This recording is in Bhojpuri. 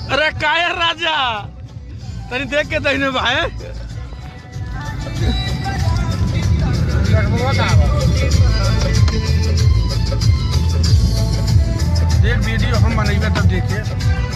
अरे काया राजा तनी देख के दहीने भाई एक वीडियो हम बनेबे तब देखिए।